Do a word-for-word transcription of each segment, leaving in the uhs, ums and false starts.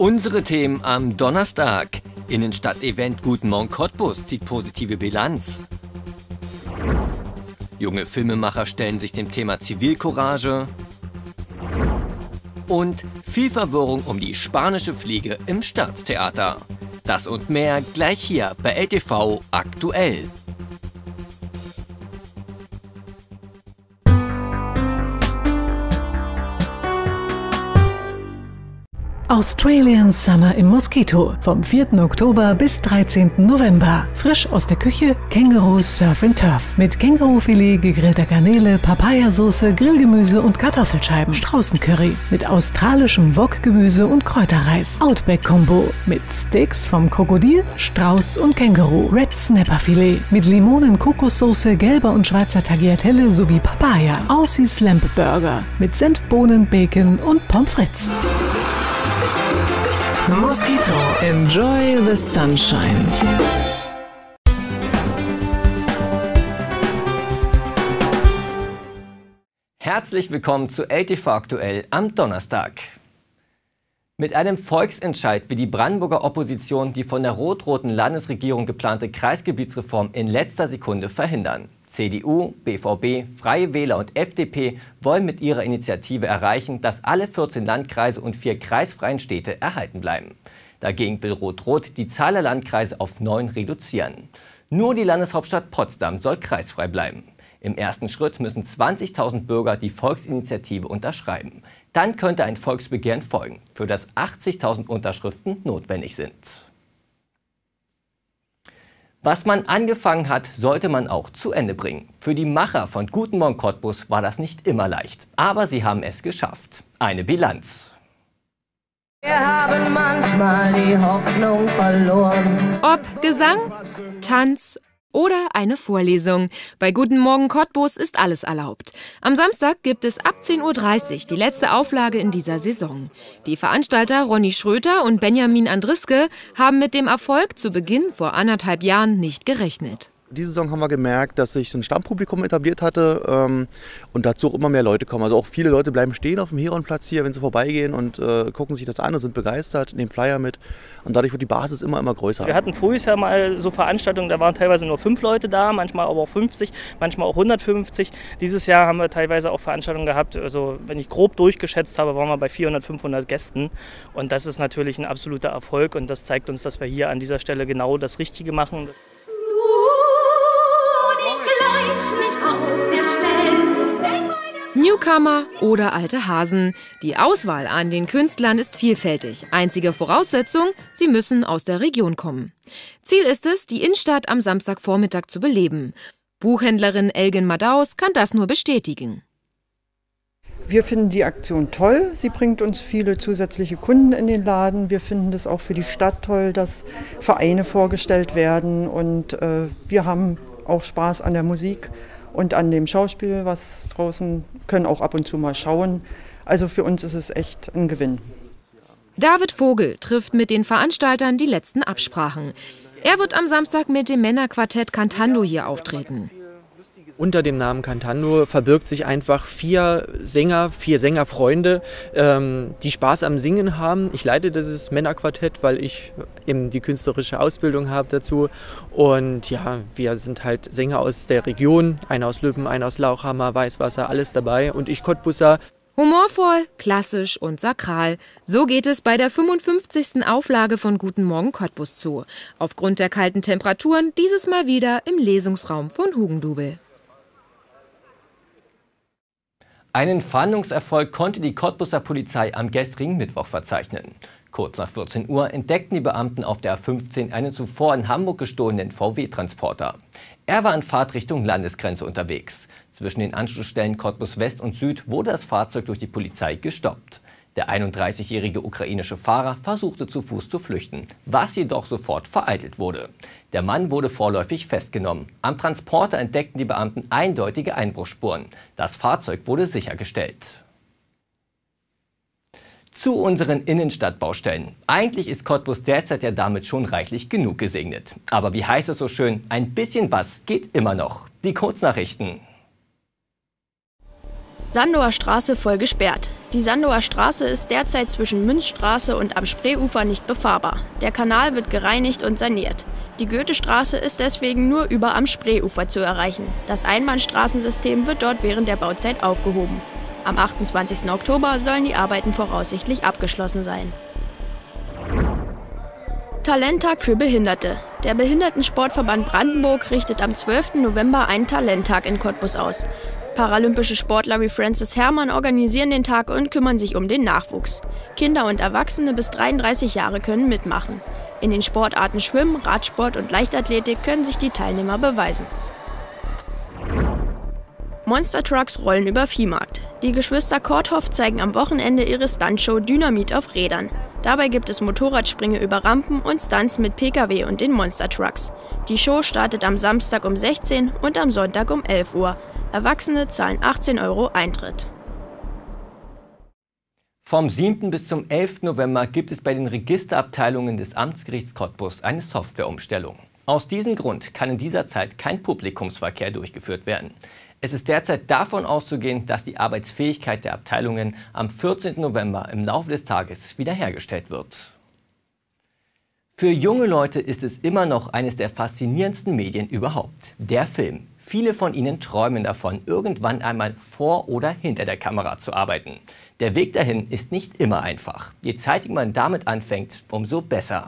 Unsere Themen am Donnerstag. Innenstadt-Event Guten Morgen Cottbus zieht positive Bilanz. Junge Filmemacher stellen sich dem Thema Zivilcourage. Und viel Verwirrung um die spanische Fliege im Staatstheater. Das und mehr gleich hier bei L T V aktuell. Australian Summer im Mosquito vom vierten Oktober bis dreizehnten November. Frisch aus der Küche Känguru Surf and Turf mit Kängurufilet, gegrillter Garnele, Papayasauce, Grillgemüse und Kartoffelscheiben. Straußencurry mit australischem Wokgemüse und Kräuterreis. Outback Combo mit Steaks vom Krokodil, Strauß und Känguru. Red Snapper Filet mit Limonen, Kokossoße, gelber und schwarzer Tagliatelle sowie Papaya. Aussies Lamb Burger mit Senfbohnen, Bacon und Pommes frites. Mosquito. Enjoy the sunshine. Herzlich willkommen zu L T V aktuell am Donnerstag. Mit einem Volksentscheid will die Brandenburger Opposition die von der rot-roten Landesregierung geplante Kreisgebietsreform in letzter Sekunde verhindern. C D U, B V B, Freie Wähler und F D P wollen mit ihrer Initiative erreichen, dass alle vierzehn Landkreise und vier kreisfreien Städte erhalten bleiben. Dagegen will Rot-Rot die Zahl der Landkreise auf neun reduzieren. Nur die Landeshauptstadt Potsdam soll kreisfrei bleiben. Im ersten Schritt müssen zwanzigtausend Bürger die Volksinitiative unterschreiben. Dann könnte ein Volksbegehren folgen, für das achtzigtausend Unterschriften notwendig sind. Was man angefangen hat, sollte man auch zu Ende bringen. Für die Macher von Guten Morgen Cottbus war das nicht immer leicht. Aber sie haben es geschafft. Eine Bilanz. Wir haben manchmal die Hoffnung verloren. Ob Gesang, Tanz oder eine Vorlesung. Bei Guten Morgen Cottbus ist alles erlaubt. Am Samstag gibt es ab zehn Uhr dreißig die letzte Auflage in dieser Saison. Die Veranstalter Ronny Schröter und Benjamin Andriske haben mit dem Erfolg zu Beginn vor anderthalb Jahren nicht gerechnet. Diese Saison haben wir gemerkt, dass sich so ein Stammpublikum etabliert hatte ähm, und dazu auch immer mehr Leute kommen. Also auch viele Leute bleiben stehen auf dem Heronplatz hier, wenn sie vorbeigehen und äh, gucken sich das an und sind begeistert, nehmen Flyer mit. Und dadurch wird die Basis immer, immer größer. Wir hatten früher ja mal so Veranstaltungen, da waren teilweise nur fünf Leute da, manchmal aber auch fünfzig, manchmal auch hundertfünfzig. Dieses Jahr haben wir teilweise auch Veranstaltungen gehabt, also wenn ich grob durchgeschätzt habe, waren wir bei vierhundert, fünfhundert Gästen. Und das ist natürlich ein absoluter Erfolg und das zeigt uns, dass wir hier an dieser Stelle genau das Richtige machen. Newcomer oder alte Hasen. Die Auswahl an den Künstlern ist vielfältig. Einzige Voraussetzung, sie müssen aus der Region kommen. Ziel ist es, die Innenstadt am Samstagvormittag zu beleben. Buchhändlerin Elgin Madaus kann das nur bestätigen. Wir finden die Aktion toll. Sie bringt uns viele zusätzliche Kunden in den Laden. Wir finden das auch für die Stadt toll, dass Vereine vorgestellt werden. Und äh, wir haben auch Spaß an der Musik und an dem Schauspiel, was draußen, können auch ab und zu mal schauen. Also für uns ist es echt ein Gewinn. David Vogel trifft mit den Veranstaltern die letzten Absprachen. Er wird am Samstag mit dem Männerquartett Cantando hier auftreten. Unter dem Namen Cantando verbirgt sich einfach vier Sänger, vier Sängerfreunde, ähm, die Spaß am Singen haben. Ich leite dieses Männerquartett, weil ich eben die künstlerische Ausbildung habe dazu. Und ja, wir sind halt Sänger aus der Region, einer aus Lübben, einer aus Lauchhammer, Weißwasser, alles dabei. Und ich Cottbusser. Humorvoll, klassisch und sakral. So geht es bei der fünfundfünfzigsten Auflage von Guten Morgen Cottbus zu. Aufgrund der kalten Temperaturen dieses Mal wieder im Lesungsraum von Hugendubel. Einen Fahndungserfolg konnte die Cottbuser Polizei am gestrigen Mittwoch verzeichnen. Kurz nach vierzehn Uhr entdeckten die Beamten auf der A fünfzehn einen zuvor in Hamburg gestohlenen V W-Transporter. Er war in Fahrtrichtung Landesgrenze unterwegs. Zwischen den Anschlussstellen Cottbus West und Süd wurde das Fahrzeug durch die Polizei gestoppt. Der einunddreißigjährige ukrainische Fahrer versuchte zu Fuß zu flüchten, was jedoch sofort vereitelt wurde. Der Mann wurde vorläufig festgenommen. Am Transporter entdeckten die Beamten eindeutige Einbruchsspuren. Das Fahrzeug wurde sichergestellt. Zu unseren Innenstadtbaustellen. Eigentlich ist Cottbus derzeit ja damit schon reichlich genug gesegnet. Aber wie heißt es so schön, ein bisschen was geht immer noch. Die Kurznachrichten. Sandower Straße voll gesperrt. Die Sandower Straße ist derzeit zwischen Münzstraße und am Spreeufer nicht befahrbar. Der Kanal wird gereinigt und saniert. Die Goethestraße ist deswegen nur über am Spreeufer zu erreichen. Das Einbahnstraßensystem wird dort während der Bauzeit aufgehoben. Am achtundzwanzigsten Oktober sollen die Arbeiten voraussichtlich abgeschlossen sein. Talenttag für Behinderte. Der Behindertensportverband Brandenburg richtet am zwölften November einen Talenttag in Cottbus aus. Paralympische Sportler wie Francis Herrmann organisieren den Tag und kümmern sich um den Nachwuchs. Kinder und Erwachsene bis dreiunddreißig Jahre können mitmachen. In den Sportarten Schwimmen, Radsport und Leichtathletik können sich die Teilnehmer beweisen. Monster Trucks rollen über Viehmarkt. Die Geschwister Korthoff zeigen am Wochenende ihre Stuntshow Dynamit auf Rädern. Dabei gibt es Motorradsprünge über Rampen und Stunts mit P K W und den Monster Trucks. Die Show startet am Samstag um sechzehn und am Sonntag um elf Uhr. Erwachsene zahlen achtzehn Euro Eintritt. Vom siebten bis zum elften November gibt es bei den Registerabteilungen des Amtsgerichts Cottbus eine Softwareumstellung. Aus diesem Grund kann in dieser Zeit kein Publikumsverkehr durchgeführt werden. Es ist derzeit davon auszugehen, dass die Arbeitsfähigkeit der Abteilungen am vierzehnten November im Laufe des Tages wiederhergestellt wird. Für junge Leute ist es immer noch eines der faszinierendsten Medien überhaupt, der Film. Viele von ihnen träumen davon, irgendwann einmal vor oder hinter der Kamera zu arbeiten. Der Weg dahin ist nicht immer einfach. Je zeitiger man damit anfängt, umso besser.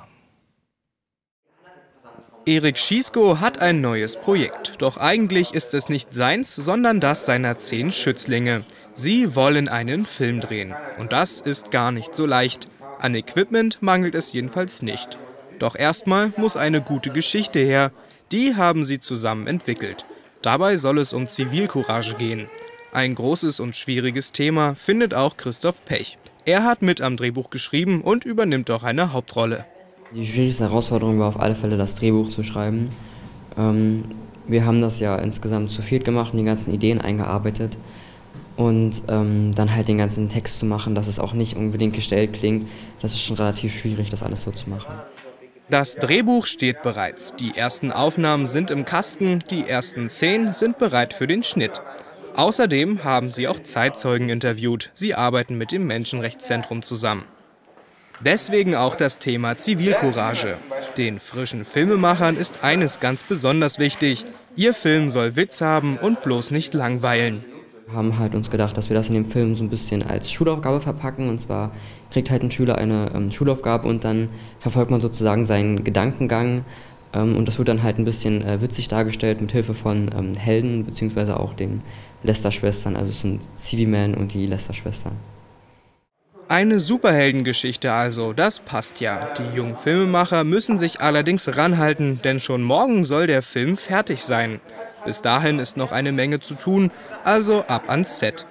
Erik Schiesko hat ein neues Projekt. Doch eigentlich ist es nicht seins, sondern das seiner zehn Schützlinge. Sie wollen einen Film drehen. Und das ist gar nicht so leicht. An Equipment mangelt es jedenfalls nicht. Doch erstmal muss eine gute Geschichte her. Die haben sie zusammen entwickelt. Dabei soll es um Zivilcourage gehen. Ein großes und schwieriges Thema findet auch Christoph Pech. Er hat mit am Drehbuch geschrieben und übernimmt auch eine Hauptrolle. Die schwierigste Herausforderung war auf alle Fälle, das Drehbuch zu schreiben. Ähm, wir haben das ja insgesamt zu viert gemacht und die ganzen Ideen eingearbeitet. Und ähm, dann halt den ganzen Text zu machen, dass es auch nicht unbedingt gestellt klingt, das ist schon relativ schwierig, das alles so zu machen. Das Drehbuch steht bereits. Die ersten Aufnahmen sind im Kasten, die ersten Szenen sind bereit für den Schnitt. Außerdem haben sie auch Zeitzeugen interviewt. Sie arbeiten mit dem Menschenrechtszentrum zusammen. Deswegen auch das Thema Zivilcourage. Den frischen Filmemachern ist eines ganz besonders wichtig. Ihr Film soll Witz haben und bloß nicht langweilen. Wir haben halt uns gedacht, dass wir das in dem Film so ein bisschen als Schulaufgabe verpacken. Und zwar kriegt halt ein Schüler eine ähm, Schulaufgabe und dann verfolgt man sozusagen seinen Gedankengang. Ähm, und das wird dann halt ein bisschen äh, witzig dargestellt mit Hilfe von ähm, Helden, beziehungsweise auch den Lester-Schwestern. Also es sind Civi-Man und die Lester-Schwestern. Eine Superheldengeschichte also, das passt ja. Die jungen Filmemacher müssen sich allerdings ranhalten, denn schon morgen soll der Film fertig sein. Bis dahin ist noch eine Menge zu tun, also ab ans Set.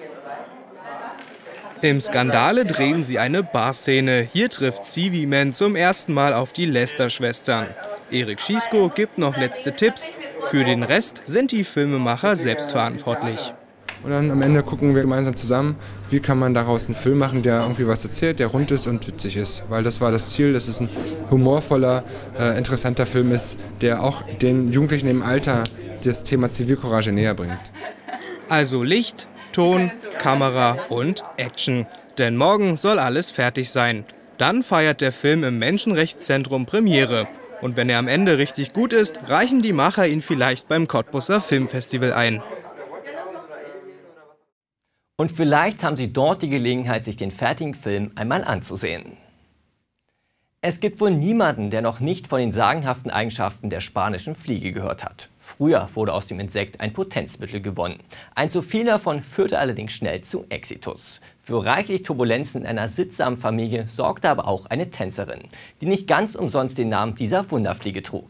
Im Skandale drehen sie eine Barszene. Hier trifft Civi-Man zum ersten Mal auf die Lester-Schwestern. Erik Schiesko gibt noch letzte Tipps. Für den Rest sind die Filmemacher selbst verantwortlich. Und dann am Ende gucken wir gemeinsam zusammen, wie kann man daraus einen Film machen, der irgendwie was erzählt, der rund ist und witzig ist. Weil das war das Ziel, dass es ein humorvoller, äh, interessanter Film ist, der auch den Jugendlichen im Alter das Thema Zivilcourage näher bringt. Also Licht, Ton, Kamera und Action. Denn morgen soll alles fertig sein. Dann feiert der Film im Menschenrechtszentrum Premiere. Und wenn er am Ende richtig gut ist, reichen die Macher ihn vielleicht beim Cottbuser Filmfestival ein. Und vielleicht haben Sie dort die Gelegenheit, sich den fertigen Film einmal anzusehen. Es gibt wohl niemanden, der noch nicht von den sagenhaften Eigenschaften der spanischen Fliege gehört hat. Früher wurde aus dem Insekt ein Potenzmittel gewonnen. Ein zu viel davon führte allerdings schnell zu Exitus. Für reichlich Turbulenzen in einer sittsamen Familie sorgte aber auch eine Tänzerin, die nicht ganz umsonst den Namen dieser Wunderfliege trug.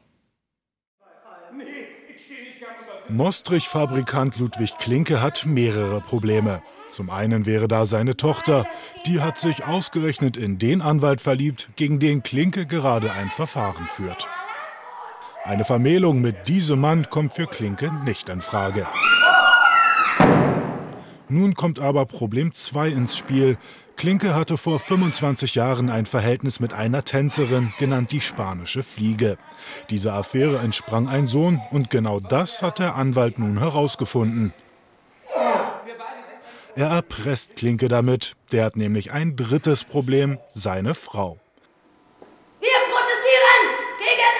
Mostrich-Fabrikant Ludwig Klinke hat mehrere Probleme. Zum einen wäre da seine Tochter, die hat sich ausgerechnet in den Anwalt verliebt, gegen den Klinke gerade ein Verfahren führt. Eine Vermählung mit diesem Mann kommt für Klinke nicht in Frage. Nun kommt aber Problem zwei ins Spiel. Klinke hatte vor fünfundzwanzig Jahren ein Verhältnis mit einer Tänzerin, genannt die spanische Fliege. Dieser Affäre entsprang ein Sohn und genau das hat der Anwalt nun herausgefunden. Er erpresst Klinke damit. Der hat nämlich ein drittes Problem, seine Frau. Wir protestieren gegen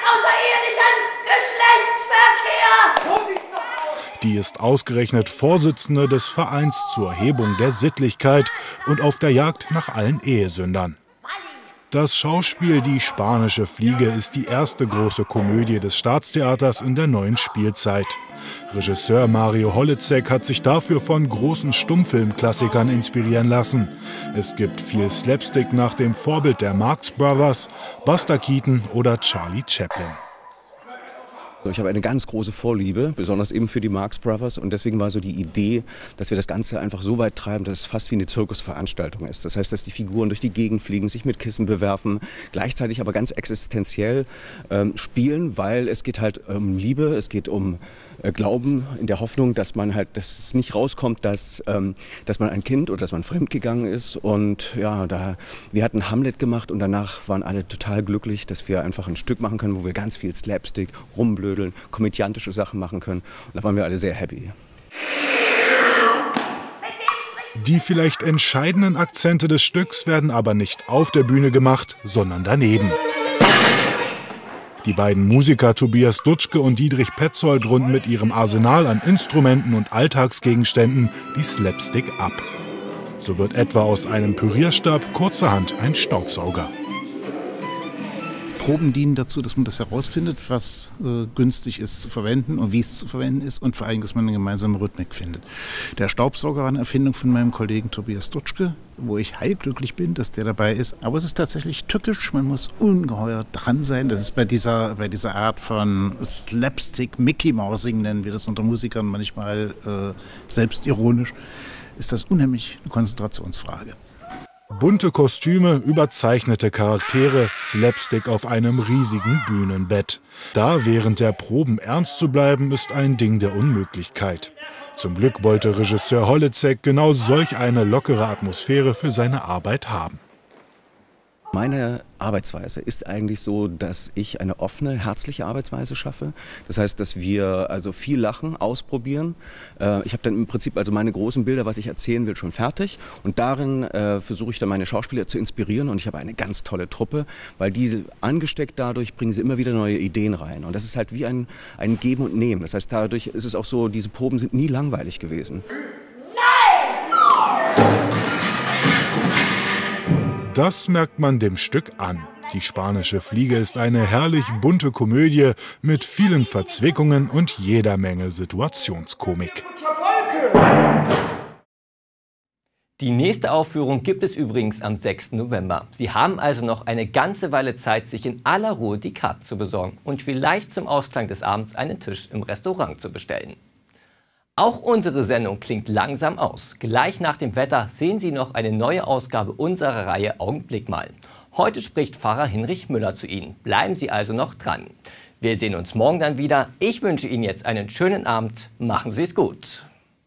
außerehelichen Geschlechtsverkehr. Die ist ausgerechnet Vorsitzende des Vereins zur Erhebung der Sittlichkeit und auf der Jagd nach allen Ehesündern. Das Schauspiel Die spanische Fliege ist die erste große Komödie des Staatstheaters in der neuen Spielzeit. Regisseur Mario Holizek hat sich dafür von großen Stummfilmklassikern inspirieren lassen. Es gibt viel Slapstick nach dem Vorbild der Marx Brothers, Buster Keaton oder Charlie Chaplin. Ich habe eine ganz große Vorliebe, besonders eben für die Marx Brothers, und deswegen war so die Idee, dass wir das Ganze einfach so weit treiben, dass es fast wie eine Zirkusveranstaltung ist. Das heißt, dass die Figuren durch die Gegend fliegen, sich mit Kissen bewerfen, gleichzeitig aber ganz existenziell ähm, spielen, weil es geht halt um Liebe, es geht um äh, Glauben, in der Hoffnung, dass man halt, dass es nicht rauskommt, dass, ähm, dass man ein Kind oder dass man fremdgegangen ist. Und ja, da, wir hatten Hamlet gemacht und danach waren alle total glücklich, dass wir einfach ein Stück machen können, wo wir ganz viel Slapstick, rumblöden, komödiantische Sachen machen können. Und da waren wir alle sehr happy. Die vielleicht entscheidenden Akzente des Stücks werden aber nicht auf der Bühne gemacht, sondern daneben. Die beiden Musiker Tobias Dutschke und Dietrich Petzold runden mit ihrem Arsenal an Instrumenten und Alltagsgegenständen die Slapstick ab. So wird etwa aus einem Pürierstab kurzerhand ein Staubsauger. Proben dienen dazu, dass man das herausfindet, was äh, günstig ist zu verwenden und wie es zu verwenden ist, und vor allem, dass man eine gemeinsame Rhythmik findet. Der Staubsauger war eine Erfindung von meinem Kollegen Tobias Dutschke, wo ich heilglücklich bin, dass der dabei ist. Aber es ist tatsächlich tückisch, man muss ungeheuer dran sein. Das ist bei dieser, bei dieser Art von Slapstick, Mickey-Mousing nennen wir das unter Musikern manchmal äh, selbstironisch, ist das unheimlich eine Konzentrationsfrage. Bunte Kostüme, überzeichnete Charaktere, Slapstick auf einem riesigen Bühnenbett. Da während der Proben ernst zu bleiben, ist ein Ding der Unmöglichkeit. Zum Glück wollte Regisseur Holizek genau solch eine lockere Atmosphäre für seine Arbeit haben. Meine Arbeitsweise ist eigentlich so, dass ich eine offene, herzliche Arbeitsweise schaffe. Das heißt, dass wir also viel lachen, ausprobieren. Äh, ich habe dann im Prinzip also meine großen Bilder, was ich erzählen will, schon fertig. Und darin äh, versuche ich dann meine Schauspieler zu inspirieren. Und ich habe eine ganz tolle Truppe, weil die angesteckt dadurch bringen sie immer wieder neue Ideen rein. Und das ist halt wie ein, ein Geben und Nehmen. Das heißt, dadurch ist es auch so, diese Proben sind nie langweilig gewesen. Das merkt man dem Stück an. Die spanische Fliege ist eine herrlich bunte Komödie mit vielen Verzwickungen und jeder Menge Situationskomik. Die nächste Aufführung gibt es übrigens am sechsten November. Sie haben also noch eine ganze Weile Zeit, sich in aller Ruhe die Karten zu besorgen und vielleicht zum Ausklang des Abends einen Tisch im Restaurant zu bestellen. Auch unsere Sendung klingt langsam aus. Gleich nach dem Wetter sehen Sie noch eine neue Ausgabe unserer Reihe Augenblick mal. Heute spricht Pfarrer Hinrich Müller zu Ihnen. Bleiben Sie also noch dran. Wir sehen uns morgen dann wieder. Ich wünsche Ihnen jetzt einen schönen Abend. Machen Sie es gut.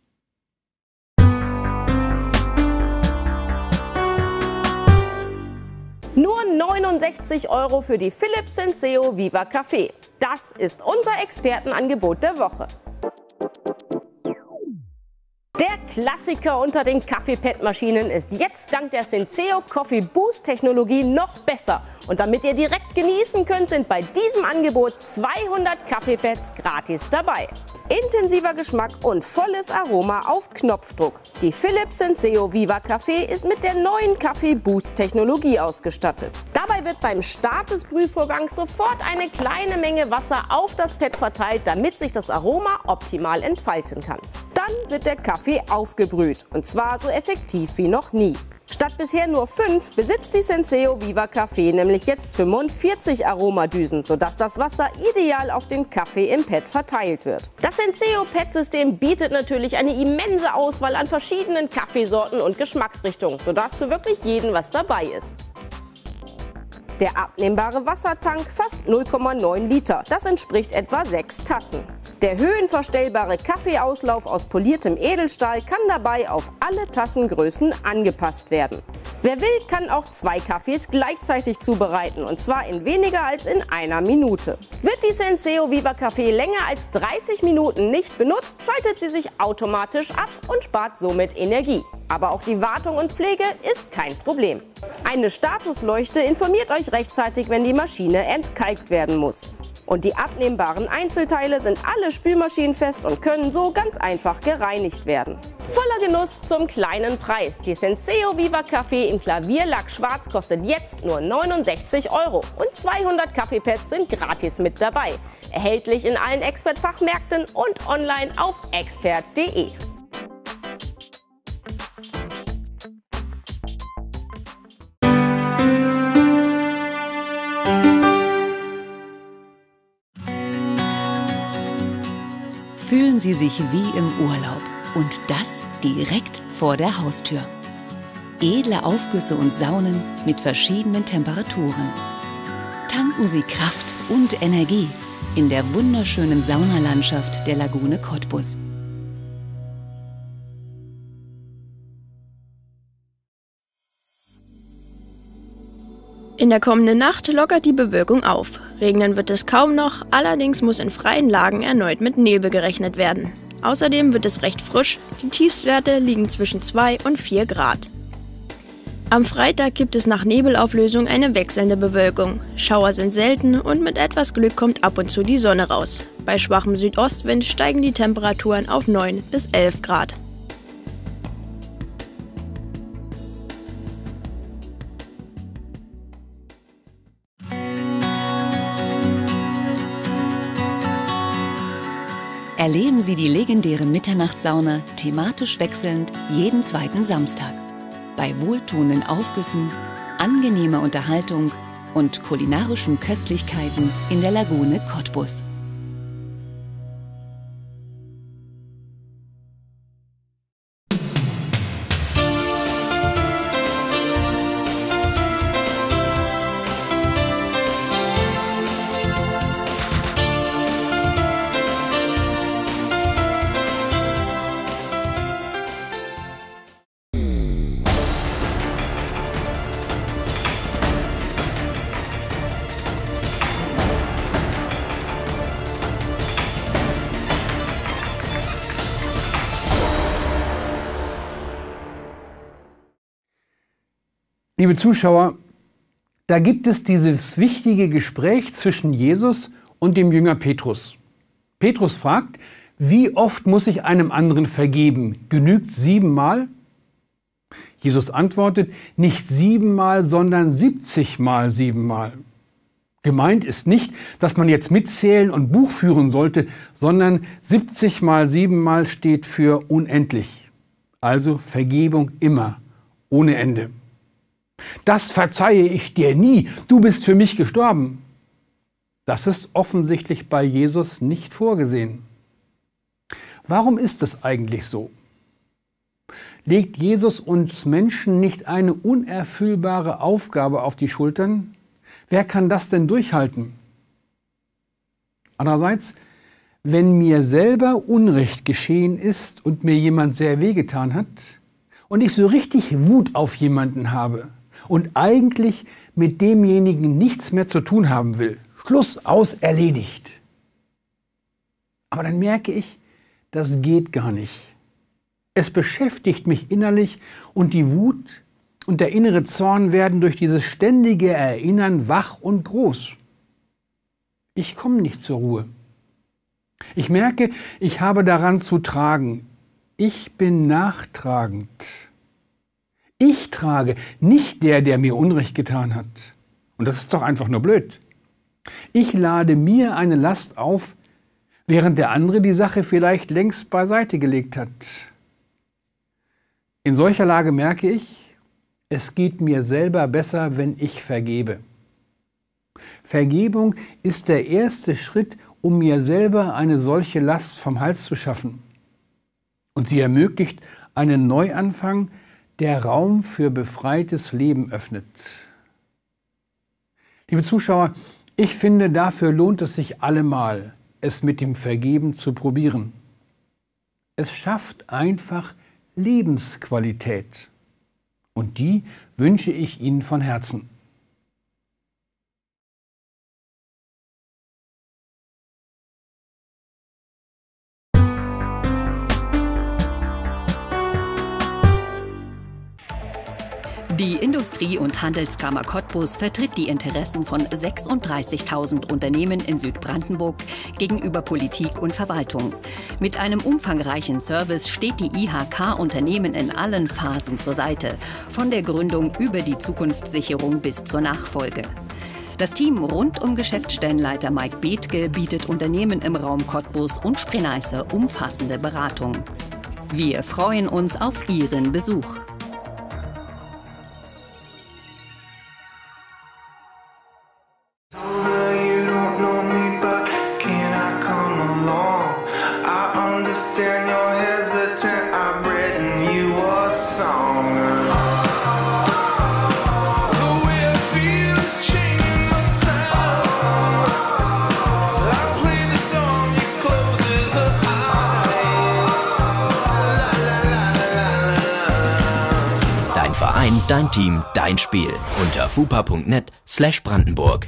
Nur neunundsechzig Euro für die Philips Senseo Viva Café. Das ist unser Expertenangebot der Woche. Der Klassiker unter den Kaffeepad-Maschinen ist jetzt dank der Senseo Coffee Boost Technologie noch besser. Und damit ihr direkt genießen könnt, sind bei diesem Angebot zweihundert Kaffeepads gratis dabei. Intensiver Geschmack und volles Aroma auf Knopfdruck. Die Philips Senseo Viva Café ist mit der neuen Coffee Boost Technologie ausgestattet. Dabei wird beim Start des Brühvorgangs sofort eine kleine Menge Wasser auf das Pad verteilt, damit sich das Aroma optimal entfalten kann. Dann wird der Kaffee aufgebrüht, und zwar so effektiv wie noch nie. Statt bisher nur fünf besitzt die Senseo Viva Café nämlich jetzt fünfundvierzig Aromadüsen, sodass das Wasser ideal auf den Kaffee im Pad verteilt wird. Das Senseo Pad-System bietet natürlich eine immense Auswahl an verschiedenen Kaffeesorten und Geschmacksrichtungen, sodass für wirklich jeden was dabei ist. Der abnehmbare Wassertank fasst null Komma neun Liter, das entspricht etwa sechs Tassen. Der höhenverstellbare Kaffeeauslauf aus poliertem Edelstahl kann dabei auf alle Tassengrößen angepasst werden. Wer will, kann auch zwei Kaffees gleichzeitig zubereiten, und zwar in weniger als in einer Minute. Wird die Senseo Viva Kaffee länger als dreißig Minuten nicht benutzt, schaltet sie sich automatisch ab und spart somit Energie. Aber auch die Wartung und Pflege ist kein Problem. Eine Statusleuchte informiert euch rechtzeitig, wenn die Maschine entkalkt werden muss. Und die abnehmbaren Einzelteile sind alle spülmaschinenfest und können so ganz einfach gereinigt werden. Voller Genuss zum kleinen Preis. Die Senseo Viva Kaffee in Klavierlack Schwarz kostet jetzt nur neunundsechzig Euro. Und zweihundert Kaffeepads sind gratis mit dabei. Erhältlich in allen Expert-Fachmärkten und online auf expert punkt de. Fühlen Sie sich wie im Urlaub und das direkt vor der Haustür. Edle Aufgüsse und Saunen mit verschiedenen Temperaturen. Tanken Sie Kraft und Energie in der wunderschönen Saunalandschaft der Lagune Cottbus. In der kommenden Nacht lockert die Bewölkung auf. Regnen wird es kaum noch, allerdings muss in freien Lagen erneut mit Nebel gerechnet werden. Außerdem wird es recht frisch, die Tiefstwerte liegen zwischen zwei und vier Grad. Am Freitag gibt es nach Nebelauflösung eine wechselnde Bewölkung. Schauer sind selten und mit etwas Glück kommt ab und zu die Sonne raus. Bei schwachem Südostwind steigen die Temperaturen auf neun bis elf Grad. Erleben Sie die legendäre Mitternachtssauna thematisch wechselnd jeden zweiten Samstag. Bei wohltuenden Aufgüssen, angenehmer Unterhaltung und kulinarischen Köstlichkeiten in der Lagune Cottbus. Liebe Zuschauer, da gibt es dieses wichtige Gespräch zwischen Jesus und dem Jünger Petrus. Petrus fragt, wie oft muss ich einem anderen vergeben? Genügt siebenmal? Jesus antwortet, nicht siebenmal, sondern siebzigmal siebenmal. Gemeint ist nicht, dass man jetzt mitzählen und Buch führen sollte, sondern siebzig mal siebenmal steht für unendlich. Also Vergebung immer, ohne Ende. Das verzeihe ich dir nie, du bist für mich gestorben. Das ist offensichtlich bei Jesus nicht vorgesehen. Warum ist es eigentlich so? Legt Jesus uns Menschen nicht eine unerfüllbare Aufgabe auf die Schultern? Wer kann das denn durchhalten? Andererseits, wenn mir selber Unrecht geschehen ist und mir jemand sehr wehgetan hat und ich so richtig Wut auf jemanden habe, und eigentlich mit demjenigen nichts mehr zu tun haben will. Schluss, aus, erledigt. Aber dann merke ich, das geht gar nicht. Es beschäftigt mich innerlich und die Wut und der innere Zorn werden durch dieses ständige Erinnern wach und groß. Ich komme nicht zur Ruhe. Ich merke, ich habe daran zu tragen. Ich bin nachtragend. Ich trage, nicht der, der mir Unrecht getan hat. Und das ist doch einfach nur blöd. Ich lade mir eine Last auf, während der andere die Sache vielleicht längst beiseite gelegt hat. In solcher Lage merke ich, es geht mir selber besser, wenn ich vergebe. Vergebung ist der erste Schritt, um mir selber eine solche Last vom Hals zu schaffen. Und sie ermöglicht einen Neuanfang, der Raum für befreites Leben öffnet. Liebe Zuschauer, ich finde, dafür lohnt es sich allemal, es mit dem Vergeben zu probieren. Es schafft einfach Lebensqualität. Und die wünsche ich Ihnen von Herzen. Die Industrie- und Handelskammer Cottbus vertritt die Interessen von sechsunddreißigtausend Unternehmen in Südbrandenburg gegenüber Politik und Verwaltung. Mit einem umfangreichen Service steht die I H K Unternehmen in allen Phasen zur Seite, von der Gründung über die Zukunftssicherung bis zur Nachfolge. Das Team rund um Geschäftsstellenleiter Mike Bethke bietet Unternehmen im Raum Cottbus und Spree-Neiße umfassende Beratung. Wir freuen uns auf Ihren Besuch. Dein Team, dein Spiel. Unter fupa punkt net slash Brandenburg.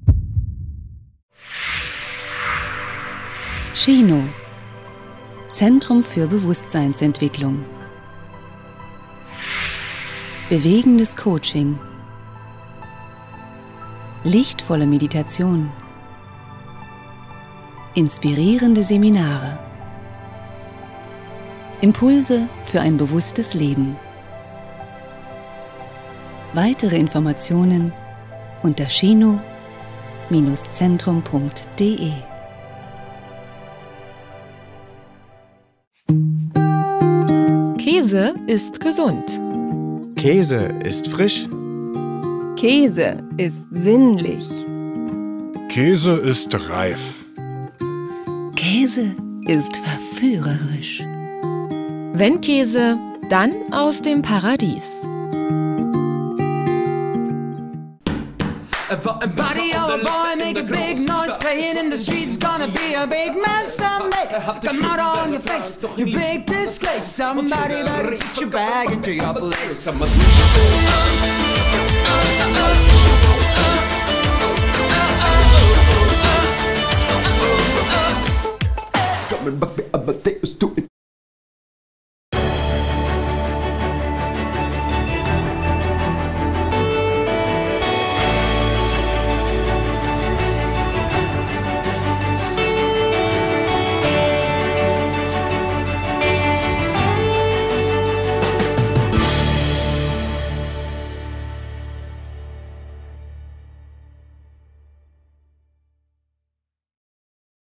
Chino. Zentrum für Bewusstseinsentwicklung. Bewegendes Coaching. Lichtvolle Meditation. Inspirierende Seminare. Impulse für ein bewusstes Leben. Weitere Informationen unter chino Bindestrich zentrum punkt de. Käse ist gesund. Käse ist frisch. Käse ist sinnlich. Käse ist reif. Käse ist verführerisch. Wenn Käse, dann aus dem Paradies. For a body or a boy, make a big noise, playing in the streets, gonna be a big man someday. Come out on your face, you big disgrace. Somebody better get your bag into your place. Got me back,